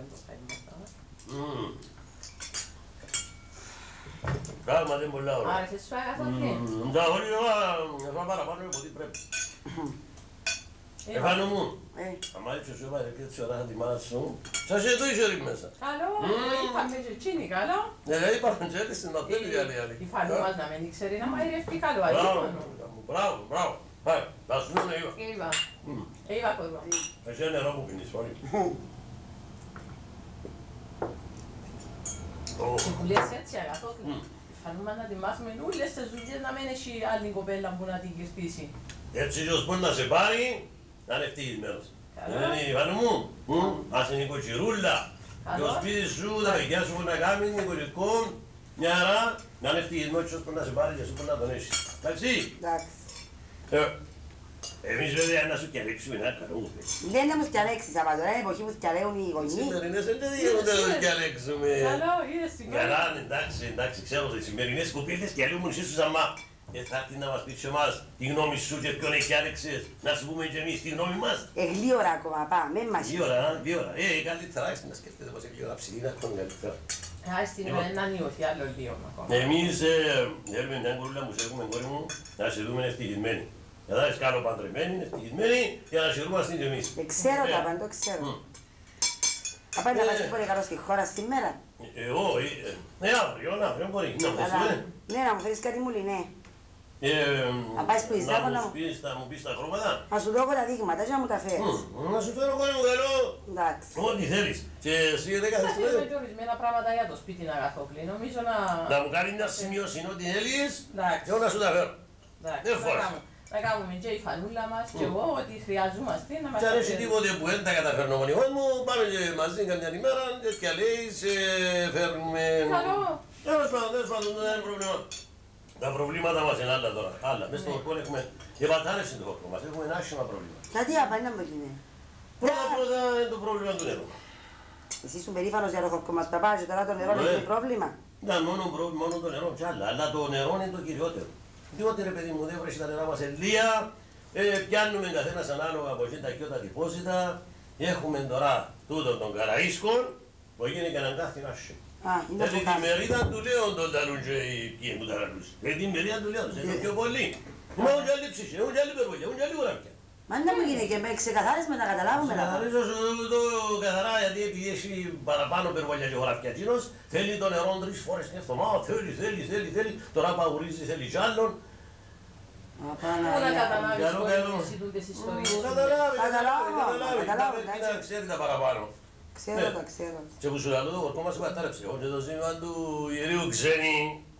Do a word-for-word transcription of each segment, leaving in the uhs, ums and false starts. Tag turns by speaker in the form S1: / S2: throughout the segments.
S1: το φαίνεται.
S2: Πράγματι είναι πολλά ωραία.
S1: Άρεσε σου αγαθόκι.
S2: Τα όλα θα παραπάνω από ό,τι πρέπει. Εφάνω μου, άμα έτσι σου είπα και έτσι ώρα θα τη μάθεις σου, σας εδώ είσαι όλοι μέσα.
S1: Καλό, είπαμε και εκείνοι καλό.
S2: Ναι, υπάρχουν και έτσι στην ατέλη οι άλλοι άλλοι.
S1: Η φανού μας να μην ξέρει να μαϊρεύει καλό,
S2: Μπράβο,
S1: αγίπανο.
S2: μπράβο, μπράβο. Πάει, θα σου πούνε Ήβα.
S1: Ήβα, Ήβα κόρβα.
S2: Εσύ είναι νερό που πίνεις όλοι.
S1: Συμβουλές έτσι αγαθόκι. Η φανού μας να τη μάθουμε όλες τις δουλειές να μην έχει άλλη κοπέλα που να την κερδίσει.
S2: Έτσι ως μπορεί να σε πάρει, να είναι ευτυχισμένος. Δεν είναι η Φανού μου, ας είναι νοικοκυρούλα. Και ο σπίτι σου, τα παιδιά σου μπορεί να κάνει νοικοκυρικό, μια χαρά, να είναι ευτυχισμένος και ως μπορεί να σε πάρει και εσύ μπορεί να τον έχεις. Εντάξει. Εμείς βέβαια να σου διαλέξουμε ένα καλό μου παιδί.
S3: Δεν να μου διαλέξεις από τώρα, είναι εποχή που διαλέγουν οι γονείς.
S2: Σημερινές δεν δίνονται να τους διαλέξουμε.
S1: Καλό, είδες σήμερα.
S2: Καλά, εντάξει, εντάξει, ξέρω ότι οι σημερινές κοπέλες διαλέγουν εσείς τους αμά. Και θα έρθει να μας πεις και εμάς τη γνώμη σου και ποιον έχει άλεξες, να σου πούμε και εμείς τη γνώμη μας.
S3: Ε, γλύωρα ακόμα, πάμε, μας.
S2: Γλύωρα, γλύωρα. Ε, καλύτερα, άξι να σκέφτεται πως έχει γλύωρα ψηλή, να ακόμα καλύτερα.
S1: Άι στην ένα νιώθει άλλο λίγο ακόμα.
S2: Εμείς θέλουμε μια κορούλα που σε έχουμε κόρη μου, να σε δούμε ευτυχισμένοι. Για να είσαι καλό παντρεμένοι, ευτυχισμένοι, για να σε δούμε και εμείς.
S3: Ε, ξέρω τα πάντα, το ξέρω. Θα πάει να πας τίποτε καλό στη χώρα σήμερα.
S2: Ε, όχι, ε, αύριο, αύριο μπορεί. Να μου πεις,
S3: ναι, να μου φέρεις κάτι μουλί, ναι.
S2: Ε,
S3: να πάεις που είσαι,
S2: να μου πεις, θα μου πεις τα χρώματα.
S3: Να σου δω τα δείγματα και να μου τα φέρεις.
S2: Να σου φέρω κόρη μου καλό.
S3: Εντάξει.
S2: Ό,τι θέλεις. Και εσύ δεν κάθεσαι
S1: μέσα. Θα θέλουμε και ορισμένα πράγματα για το σπίτι να αγαθόκλει. Νομίζω να...
S2: Να μου κάνει μια σημείωση ό,τι θέλεις
S1: και
S2: εγώ να σου τα φέρω.
S1: Δεν φοράς. Να κάνουμε και η φανούλα μας και εγώ ό,τι χρειαζόμαστε να μας τα φέρουμε.
S2: Και αν έχει τίποτε που δεν τα καταφέρνω μόνοι μου, πάμε και μαζί καμιά ημέρα, τέτοια λέει, σε φέρνουμε...
S1: Καλό.
S2: Τέλος πάντων, τέλος πάντων, δεν είναι πρόβλημα. Τα προβλήματα μας είναι άλλα τώρα. Άλλα. Μες στο χορκό έχουμε επατάρρευση του χορκού μας. Έχουμε ένα άσχημα πρόβλημα.
S3: Γιατί απάνει να μου γίνει.
S2: Πρώτα πρώτα είναι το πρόβλημα του νερού.
S3: Εσύ ήσουν περήφανος για το χορκό μας παπά και τώρα το νερό είναι πρόβλημα.
S2: Ναι, μόνο, μόνο το νερό και άλλα. Αλλά το νερό είναι το κυριότερο. Διότι ρε παιδί μου δεν βρέσει τα νερά μας ελία, ε, πιάνουμε καθένας ανάλογα από εκεί τα κοιότα τυπώσιτα, έχουμε τώρα τούτο των καραΐσκων που έγινε και αναγκάστηκε να σου. Δηλαδή τη μερίδα του λέω τον ταλούν και οι ποιοι μου ταλούν. Δηλαδή τη μερίδα του λέω, είναι πιο πολύ. Μα έχουν και άλλη ψυχή, έχουν και άλλη υπερβολή, έχουν και άλλη γραφιά.
S3: Μα να μου γίνει και με ξεκαθάρισμα να καταλάβουμε.
S2: Ξεκαθαρίζω σου το καθαρά γιατί επειδή έχει παραπάνω υπερβολία και γραφιά εκείνος, θέλει το νερό τρεις φορές την εβδομάδα, θέλει, θέλει, θέλει, θέλει, τώρα παγουρίζει, θέλει κι άλλον.
S1: Πού να καταλάβεις πώς εσύ τούτες ιστορίες.
S2: Καταλάβει, καταλάβει, καταλάβει, να ξέρει τα παραπάνω.
S3: Ξέρω τα, ξέρω.
S2: Και που σου λέω το κορκό μας κατάρρεψε, όχι το ζήτημα του ιερίου ξένη,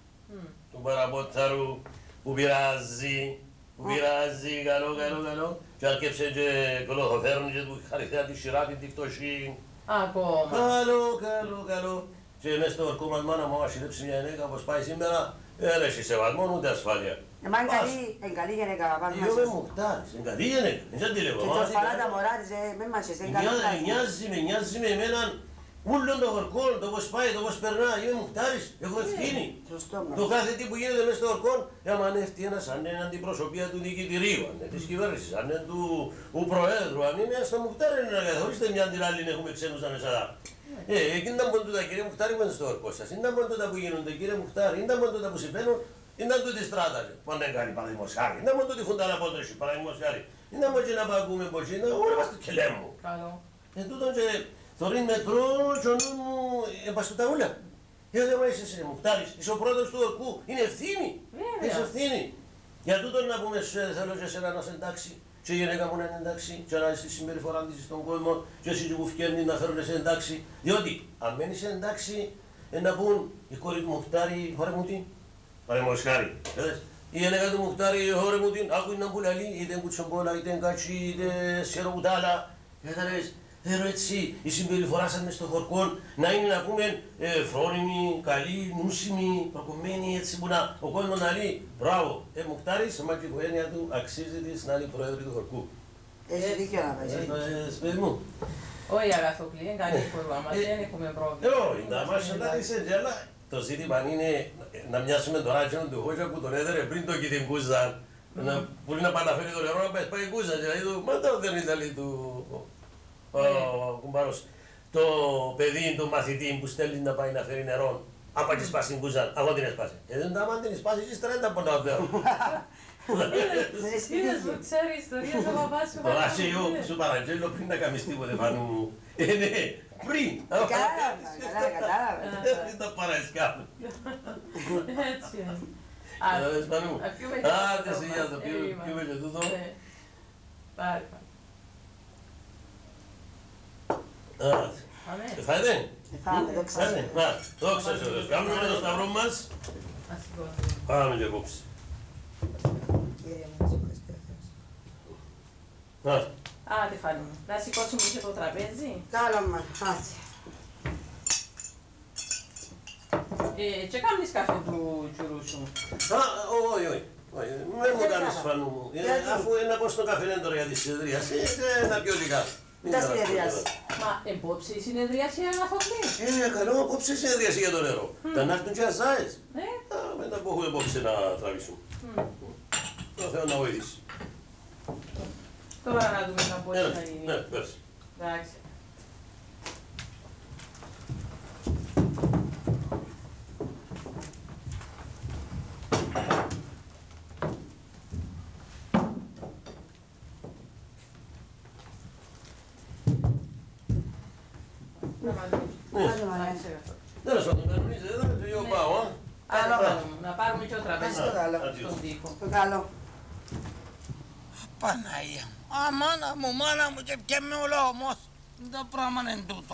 S2: του παραπότσαρου, που πειράζει, που πειράζει, καλό, καλό, καλό. Και αρκέψε και κολοχοφέρνει και του χαριθέα τη σειρά τη φτωχή.
S1: Ακόμα.
S2: Καλό, καλό, καλό. Και μες στο κορκό μας μάνα μου άμα συλλέψει μια γυναίκα όπως πάει σήμερα, δεν έχει σεβασμό ούτε ασφάλεια.
S3: Μα είναι καλή γενέκα πάνω μας.
S2: Εγώ είμαι μουχτάρης, είναι καλή γενέκα, δεν σαν τη λέγω.
S3: Και το φαλά τα μωρά της, με μας είναι καλή πλάση.
S2: Νοιάζει με, νοιάζει με εμέναν ούλον το χορκό, το πώς πάει, το πώς περνά, είμαι μουχτάρης, έχω ευθύνη. Το κάθε τι που γίνεται μες στο χορκό, άμα είναι ευθύνας, αν είναι αντιπροσωπεία του διοικητηρίου, αν είναι της κυβέρνησης, αν είναι του προέδρου, αν είναι στο μουχτάρι να καθορίστε μια την άλλη να έχουμε ξένους αμεσαδά. Ε, εκείνα ήταν ποντούτα κύριε Μουχτάρη μέσα στο χορκό σας, ήταν ποντούτα που γίνονται κύριε Μουχτάρη, ήταν ποντούτα που συμβαίνουν. Ήταν τούτη στράτα, που δεν κάνει παραδείγμος χάρη. Ήταν μόνο τούτη φουντάνα πόντρεση, παραδείγμος χάρη. Ήταν μόνο και να παγούμε πως είναι, όλα μας το κελέμου.
S1: Καλό.
S2: Εν τούτον και θωρήν μετρό και ο νου μου εμπαστούν τα ούλα. Γιατί δεν είσαι εσύ Μουχτάρης, είσαι ο πρόεδρος του ορκού, είναι ευθύνη. Είσαι ευθύνη. Για τούτον να πούμε σου θέλω και εσένα να σε εντάξει, και η γυναίκα μου να είναι εντάξει, και να είσαι συμπεριφορά της στον κόσμο, και εσύ που φκέρνει να φέρουν σε εντάξει. Διότι αν μένεις εντάξει, να πούν η κόρη του Μουχτάρη, χώρα μου τι. Παραδείγματος χάρη. Η γυναίκα του Μουχτάρη, χώρε μου την άκουει να πουλαλεί, είτε κουτσομπόλα, είτε κατσί, είτε σιεροουτάλα. Κατάλαβες, θέλω έτσι η συμπεριφορά σας μες στο χορκό να είναι να πούμε φρόνιμη, καλή, νούσιμη, προκομμένη έτσι που να ο κόσμος να λέει μπράβο, ε Μουχτάρης, μα και η οικογένεια του αξίζει της να είναι πρόεδρη του χορκού.
S3: Έχει δίκιο να πάει.
S2: Σπες μου.
S1: Όχι αγαθόκλη, είναι καλή χορκό μας, δεν έχουμε πρόβλημα.
S2: Όχι, να μας αντάτησε, αλλά το ζήτημα είναι να μοιάσουμε τώρα και του Χόιτσα που τον έδερε πριν το κοίτη κούζα. Μπορεί να παναφέρει το νερό να πάει κούζα, δηλαδή του μαντάω δεν ήταν του κουμπάρος. το παιδί, το μαθητή που στέλνει να πάει να φέρει νερό. Αν πάει και σπάσει την κούζα, εγώ την έσπασε. Ε, δεν τα άμα την σπάσει, εσείς τρέντα από τα οδέα.
S1: Είδες που ξέρει ιστορίες ο παπάς σου.
S2: Τώρα σε εγώ σου παραγγέλω πριν να κάνεις τίποτε πάνω μου. Ε, ναι, πριν.
S3: Κατάλαβα, κατάλαβα.
S2: Δεν τα παρασκάβω.
S1: Έτσι είναι.
S2: Κατάλαβες πάνω μου. Άντε σε για το πιούμε και τούτο.
S1: Πάρε,
S2: πάρε. Φάετε.
S3: Φάμε, δόξα.
S2: Φάετε. Να, δόξα σε Θεός. Κάνουμε με το σταυρό μας. Πάμε και κόψει.
S3: Κύριε μου, σου ευχαριστώ.
S2: Να.
S1: Άντε Φάνη μου, να σηκώσουμε και το τραπέζι.
S3: Καλό μα, άτσι.
S1: Ε, και κάνεις καφέ του τσουρού σου.
S2: Α, όχι, όχι. Δεν μου κάνεις Φάνου μου. Αφού είναι να πω στο καφέ τώρα για τη συνεδρίαση, να πιω λιγά.
S3: Τα συνεδρίαση.
S1: Μα εμπόψη η συνεδρίαση αγαθοκλή.
S2: Ε, καλό, απόψε συνεδρίαση για το νερό. Τα να έρθουν και αζάες.
S1: Ναι.
S2: Μετά που έχουμε απόψε να τραβήσουμε. Το Θεό να βοηθήσει.
S1: Τώρα να δούμε να μπορεί
S2: Ναι,
S1: να γίνει.
S2: ναι, πέρασε.
S1: Εντάξει.
S2: Τέλος πάντων, κανονίζετε εδώ και εγώ πάω, α.
S1: Άλλο, να πάρουμε και ο τραπέζι
S3: Στο καλό.
S1: στον τοίχο.
S3: Το καλό.
S4: Παναγία μου, α, μάνα μου, μάνα μου και πιέμε ο λαόμος. Το πράγμα είναι τούτο.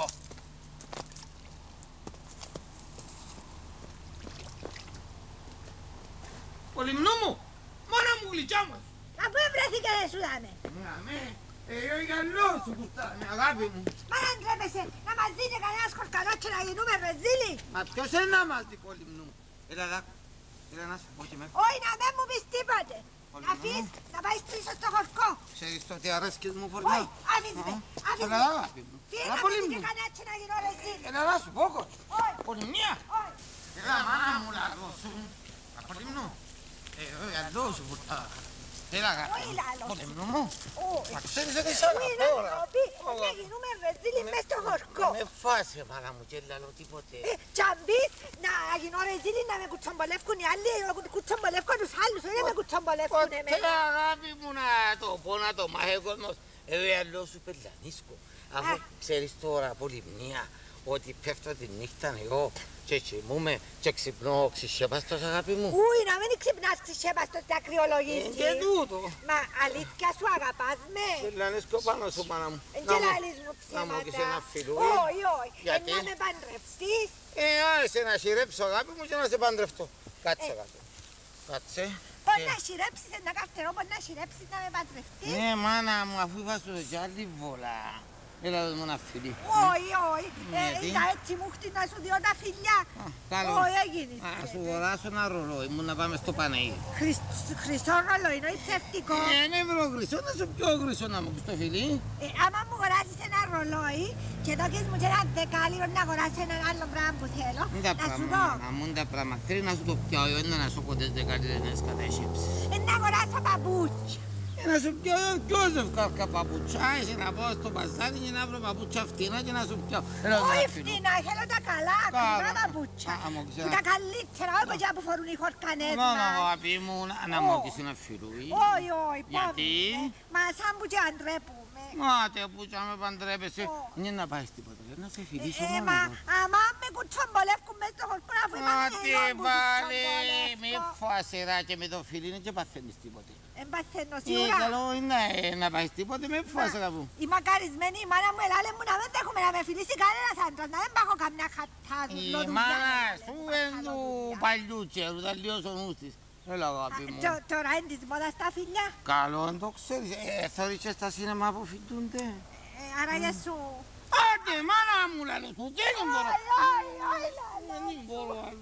S4: Πολυμνού μου, μάνα μου γλυκιά μας.
S5: Από βρέθηκε ρε σου δάμε.
S4: Ναι, ναι, ε, για λόγω σου κουστάνε, αγάπη μου.
S5: Μα αν τρέπεσαι να μας δίνει κανένας χορκαλός και να γίνουμε ρεζίλοι.
S4: Μα ποιος είναι να μας δει, Πολυμνού. Έλα, έλα, έλα να σου πω και με.
S5: Όχι να δεν μου πεις τίποτε. Να αφήσεις να πάεις πίσω στο χορκό.
S4: Ξέρεις το τι αρέσκεις μου, Πολυμνού.
S5: Όχι, άφησε με, άφησε
S4: Έλα,
S5: με.
S4: αγάπη μου.
S5: Φύγε
S4: Έλα,
S5: να μην
S4: Πολυμνού.
S5: δίνει κανένα και να γίνω ρεζίλη.
S4: Έλα, να σου πω, κος.
S5: Όχι,
S4: Πολυμνία.
S5: όχι.
S4: Έλα, μάνα μου, λαλό σου. Α, Πολυμνού. Ε, ε, λαλό σου, πουτά. Έλα, αγάπη
S5: Όχι,
S4: μου.
S5: λαλό σου.
S4: Πολυμνού μου.
S5: Όχι.
S4: Μα ξέρεις ότι σ' αγαπώ,
S5: Όχι, να
S4: ρε.
S5: μου πει να γίνουμε ρεζίλοι μες στο χορκό.
S4: Με φάσε, μάνα μου, και λαλό τίποτε.
S5: Ε, κι αν πεις να γίνω ρεζίλοι να με κουτσομπολεύκουν οι άλλοι, εγώ κουτσομπολεύκω τους άλλους, όχι να με κουτσομπολεύκουν
S4: Ποτέ,
S5: εμένα.
S4: αγάπη μου, να το πω, να το μάθει ο κόσμος. Εγώ λαλό σου πελανίσκω. Αφού ξέρεις τώρα, Πολυμνία, ότι πέφτω τη νύχτα εγώ και κοιμούμαι και ξυπνώ ξυσέπαστος, αγάπη μου.
S5: Ούι, να μην ξυπνάς ξυσέπαστος και
S4: Ε,
S5: ακριολογήσεις.
S4: Και τούτο.
S5: Μα αλήθεια σου αγαπάς με.
S4: Πελανίσκω πάνω σου, μάνα μου.
S5: Εν
S4: Να
S5: και
S4: μου-
S5: λαλείς μου
S4: να μου και σε ένα
S5: ψέματα.
S4: φιλούι.
S5: Όχι, όχι. Εν
S4: Γιατί?
S5: να με παντρευτείς.
S4: Ε, άρεσε να σειρέψω, αγάπη μου, και να σε παντρευτώ. Κάτσε,
S5: Ε.
S4: κάτσε. Κάτσε.
S5: Πώς
S4: Και-
S5: να σειρέψεις ένα καρτερό, πώς να σειρέψεις να με παντρευτείς.
S4: Ναι, μάνα μου, αφού είπα σου κι άλλη βολά. Έλα, δώσ' μου ένα φιλί.
S5: Όχι, όχι.
S4: Ναι,
S5: Ε,
S4: τι?
S5: Ήταν έτσι μου χτυ να σου δω τα φιλιά.
S4: Α, καλό.
S5: Όχι, έγινες.
S4: Α, σου δωράσω ένα ρολόι μου να πάμε στο Παναγί.
S5: Χρυσό ρολόι, είναι ψευτικό.
S4: Ε, ναι, βρω γρυσό, να σου πιο γρυσό να μου πεις το φιλί.
S5: Ε, άμα μου αγοράσεις ένα ρολόι και δώκεις μου και ένα δεκάλιρο να αγοράσω ένα άλλο πράγμα που θέλω,
S4: Είναι τα
S5: να σου δω.
S4: πράγματα, να μου είναι τα πράγματα. Θέλει να σου το πιάω, είναι να σου κοντές δεκαλίδες κατά σύψεις.
S5: Ε, να αγοράσω παπούτσια.
S4: Ε, να σου πιάω πιο ζευκάρκα παπούτσια. Άισε να πάω στο μπαζάρι και να βρω παπούτσια φτηνά και να σου πιάω. Έλα,
S5: Όχι
S4: ένα φιλί.
S5: φτηνά, θέλω τα καλά,
S4: Καλά.
S5: ακριβά παπούτσια.
S4: Α, μου ξέρω.
S5: Που τα καλύτερα, όχι παιδιά που φορούν οι χορκανές
S4: Να, να,
S5: μας.
S4: αγάπη μου, να- να μου πεις ένα φιλούι.
S5: Όχι, όχι,
S4: Γιατί?
S5: πάμε. Μα σαν που και αντρέπουμε.
S4: Μάτε που και με παντρέπεσαι.
S5: Ω.
S4: Είναι να πάει τίποτα, να σε φιλήσω
S5: Ε,
S4: μόνο
S5: μα
S4: εγώ.
S5: άμα με κουτσομπολεύκουν μες στο χορκό, αφού είμαστε
S4: Άτε
S5: εγώ που
S4: πάλι, μη
S5: κουτσομπολεύκω.
S4: φασερά και με το φιλί είναι και παθαίνεις τίποτε.
S5: Εν παθαίνω
S4: Ε,
S5: σίγουρα.
S4: καλό είναι ε, να πάει τίποτε, με φασερά που.
S5: Η μακαρισμένη η μάνα μου ελάλε μου να μην δέχομαι να με φιλήσει κανένας άντρας, να δεν πάω καμιά χατά
S4: Η
S5: λοδουδιά.
S4: μάνα σου είναι του παλιού τσέρου, ήταν λίγο ο νους της. Έλα αγάπη μου.
S5: Τώρα είναι της μόδας τα φιλιά,
S4: Καλό δεν το ξέρεις, ε, θωρείς και στα σίνεμα που φοιτούνται.
S5: Ε, άρα για σου.
S4: Άντε μάνα μου λαλό σου, δεν μπορώ.
S5: Όχι, όχι, όχι, λάλο.
S4: Δεν μπορώ άλλο.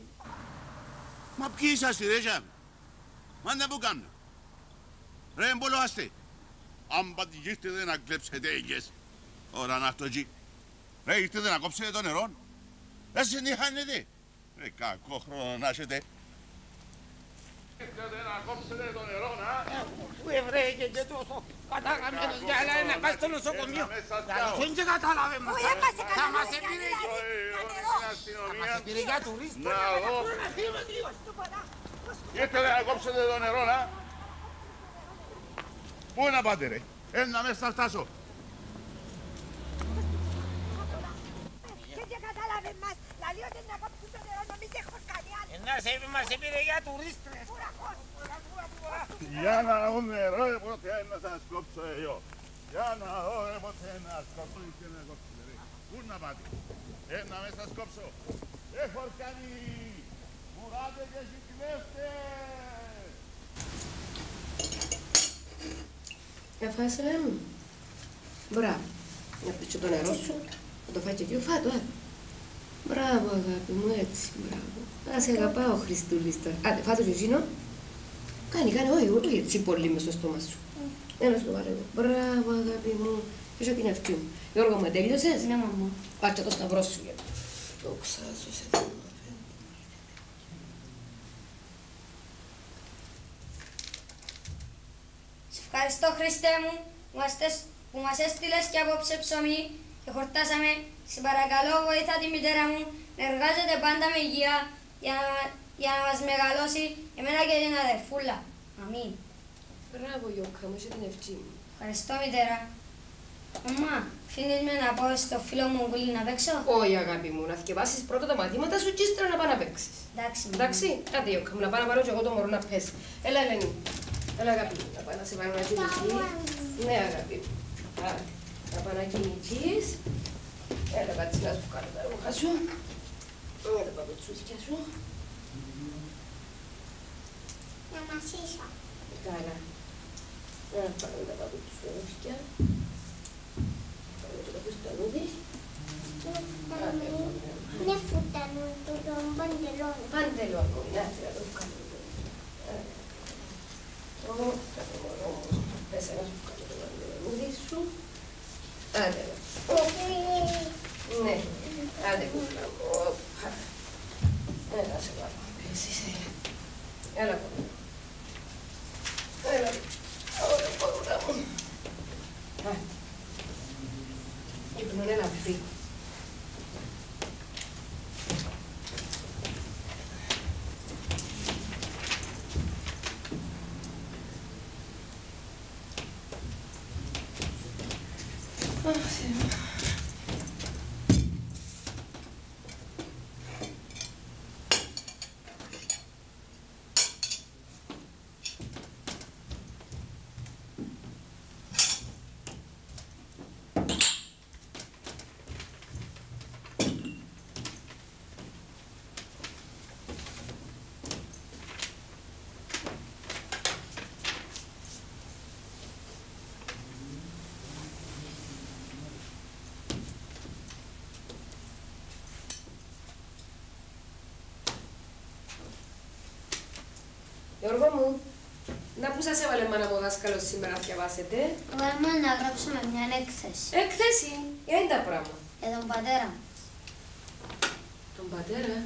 S6: Μα ποιοι είσαστε ρε ζάμ. Μάντα που κάνουν. Ρε εμπολοάστε. Αν πατηγήρθετε να κλέψετε έγγες. Ωρα να αυτό εκεί. Ρε ήρθετε να κόψετε το νερό. Ρε συνειχάνετε. Ρε κακό χρόνο να έχετε. Ήρθατε να κόψετε το νερό, να.
S4: Πού ευρέγε και τόσο καταγαμμένος για έλα να πάει στο νοσοκομείο. Δεν και κατάλαβε μας. Θα μας επηρεγεί. Θα μας επηρεγεί για τουρίστες.
S6: Να δω. Ήρθατε να κόψετε το νερό, να. Πού να πάτε, ρε. Ένα μέσα θα φτάσω.
S5: Και κατάλαβε μας. Λαλεί ότι να κόψουν το νερό, νομίζει έχω κάνει άλλο.
S4: Να σε μας επηρεγεί για τουρίστες.
S6: Για να δω νερό, ποτέ να σας κόψω εγώ. Για να δω, ποτέ να σας κόψω. Πού να πάτε. Ένα μέσα σας κόψω. Έχω κάνει. Μουράτε και συγκλέφτες.
S7: Εφάσαι μου. Μπράβο. Να πεις και το νερό σου. Να το φάει και εκεί, φάτο, α. Μπράβο, αγάπη μου, έτσι, μπράβο. Να σε αγαπάω, Χριστούλης τώρα. Άντε, φάτο και εκείνο. Κάνει, κάνει, όχι, όχι, έτσι πολύ μες στο στόμα σου. Ένα σου το βάλω εγώ. Μπράβο, αγάπη μου. Πίσω την ευχή μου. Γιώργο μου, τέλειωσες.
S8: Ναι, μαμά.
S7: Πάτσε το σταυρό σου, γιατί. Δόξα σου σε Θεό.
S8: Σε ευχαριστώ, Χριστέ μου, που μας, τες- που μας έστειλες και απόψε ψωμί και χορτάσαμε. Σε παρακαλώ, βοήθα τη μητέρα μου να εργάζεται πάντα με υγεία για να, για να μας μεγαλώσει εμένα και την αδερφούλα. Αμήν.
S7: Μπράβο, Γιώκα μου, είσαι την ευχή μου.
S8: Ευχαριστώ, μητέρα. Μαμά, αφήνεις με να πάω στο φίλο μου Γκουλή να παίξω.
S7: Όχι, αγάπη μου, να θυκευάσεις πρώτα τα μαθήματα σου και ύστερα να πάω να παίξεις.
S8: Εντάξει, μαμά.
S7: Εντάξει, άντε Γιώκα μου, να πάω να πάρω και εγώ το μωρό να πέσει. Έλα, Ελένη. Έλα, αγάπη μου, να πάω να σε πάρω να κινηθείς. Ναι, αγάπη μου. Άντε, να πάω να κινηθείς. Έλα, κάτσε να σου κάνω τα ρούχα σου. Έλα, τα παπουτσούθηκια σου.
S5: Να μασίσω.
S7: Καλά. Να πάρω τα παπουτσούθηκια. Πάρω και το φουστανούδι.
S5: Είναι φουτανό το παντελόν.
S7: Παντελόν μου, να έρθει να το κάνω. Ω, θα το μωρό μου. Πες να σου κάνω το παντελονούδι σου. Άντε, ναι, άντε κούκλα μου. Οπα. Έλα σε πάρω να πέσεις, έλα. Έλα κούκλα. Έλα. Ωραία, κούκλα μου. Άντε. Ύπνον ένα φύγω. Γιώργο μου, να πού σας έβαλε μάνα μου ο δάσκαλος σήμερα να διαβάσετε.
S8: Βάλουμε να γράψουμε μια έκθεση
S7: Έκθεση, για είναι τα πράγματα.
S8: για τον πατέρα μου.
S7: Τον πατέρα.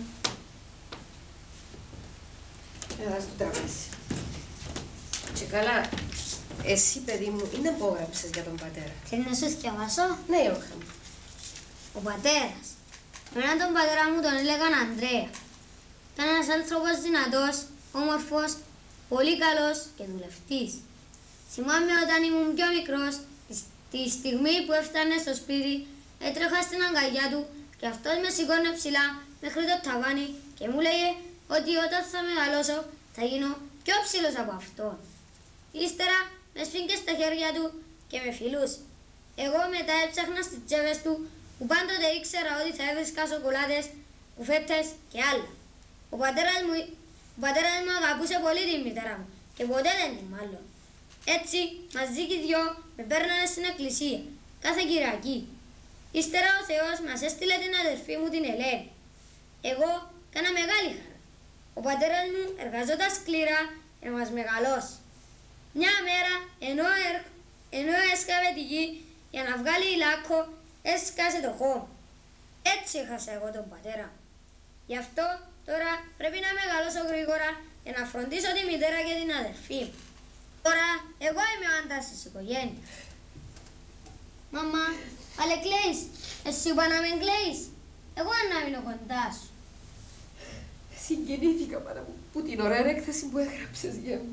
S7: Έλα στο τραπέζι. Και καλά, εσύ παιδί μου, είναι που έγραψες για τον πατέρα.
S8: Θέλει να σου διαβάσω.
S7: Ναι, Γιώργο μου.
S8: Ο πατέρας. Εμένα τον πατέρα μου τον έλεγαν Ανδρέα. Ήταν ένας άνθρωπος δυνατός, όμορφος, πολύ καλός και δουλευτής. Θυμάμαι όταν ήμουν πιο μικρός, τη στιγμή που έφτανε στο σπίτι, έτρεχα στην αγκαλιά του και αυτός με σηκώνε ψηλά μέχρι το ταβάνι και μου λέγε ότι όταν θα μεγαλώσω θα γίνω πιο ψηλός από αυτόν. Ύστερα με σφίγγε στα χέρια του και με φιλούσε. Εγώ μετά έψαχνα στις τσέπες του που πάντοτε ήξερα ότι θα έβρισκα σοκολάτες, κουφέτες και άλλα. Ο πατέρας μου, ο πατέρας μου αγαπούσε πολύ τη μητέρα μου και ποτέ δεν την μάλλον. Έτσι, μαζί και δυο με παίρνανε στην εκκλησία κάθε Κυριακή. Ύστερα ο Θεός μας έστειλε την αδερφή μου την Ελένη. Εγώ κάνα μεγάλη χαρά. Ο πατέρας μου εργαζόταν σκληρά για να μας μεγαλώσει. Μια μέρα, ενώ, ερ, ενώ έσκαβε τη γη για να βγάλει ηλάκκο, έσκασε το χώμα. Έτσι έχασα εγώ τον πατέρα μου. Γι' αυτό τώρα πρέπει να μεγαλώσω γρήγορα για να φροντίσω τη μητέρα και την αδερφή μου. Τώρα, εγώ είμαι ο άντρας της οικογένειας. Μαμά, αλλά κλαίεις. Εσύ είπα να μην κλαίεις. Εγώ να μείνω κοντά σου.
S7: Συγκινήθηκα πάρα μου που την ωραία έκθεση που έγραψες για μου.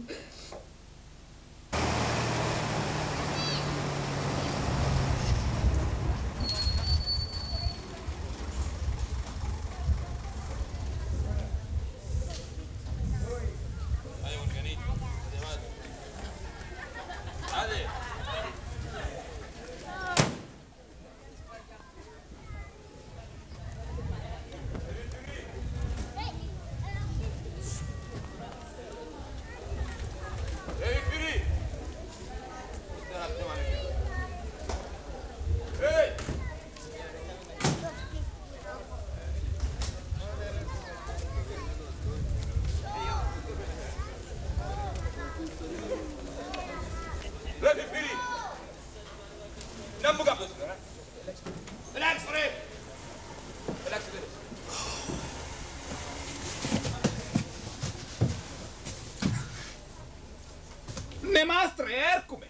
S9: Ναι, μάστρε, έρχομαι.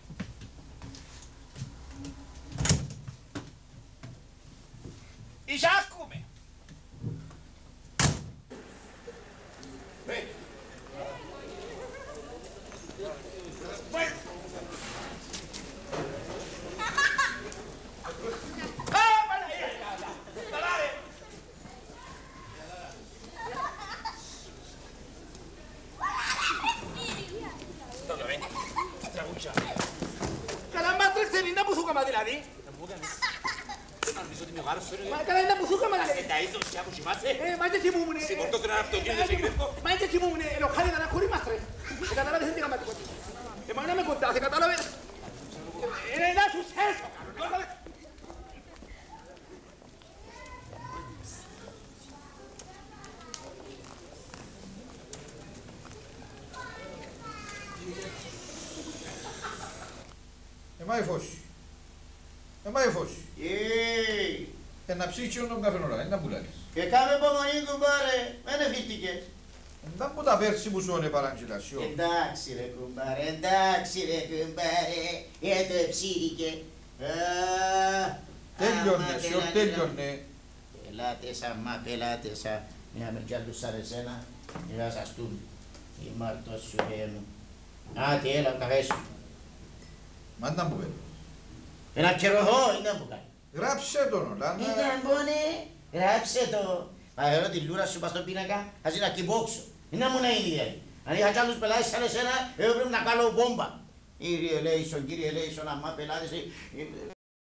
S9: Εισάκουμε. Καλά μάστρε θέλει να πουθούκαμα δηλαδή. Μα καλά είναι να πουθούκαμα δηλαδή. Μα και κοιμούμουνε. Μα και κοιμούμουνε. Ελοχάρι να χωρί μάστρε. Καταλάβες δεν είχαμε τίποτα. Εμένα με κοντά, σε κατάλαβες. Είναι να σου σέσω.
S10: Εμάει φως. Εμάει φως. Ε, να ψήσεις τον καφέ ώρα, είναι να πουλάρεις.
S11: Και κάμε υπομονή κουμπάρε, δεν εφύτηκες.
S10: Δεν που τα πέρσι που σου είναι παραγγελασιό.
S11: Εντάξει ρε κουμπάρε, εντάξει ρε κουμπάρε, ε το εψήρικε.
S10: Τέλειωνε, σιω τέλειωνε.
S11: Πελάτες, αμά πελάτες, μια μερικιάλουσα ρε σένα, για σας του. Η μάρτος σου ρε μου. Άτε έλα ο καφές σου.
S10: Μα δεν που πέρα.
S11: Ένα καιροχώ, είναι που κάνει.
S10: Γράψε τον, Ολάντα.
S11: Ήταν πόνε, γράψε το. Μα εγώ τη λούρα σου πας στον πίνακα, θα ζει να κυμπόξω. Είναι μου να είναι δηλαδή. Αν είχα κι άλλους πελάτες σαν εσένα, εγώ πρέπει να κάνω μπόμπα. Κύριε Λέισον, κύριε Λέισον, αμά πελάτες,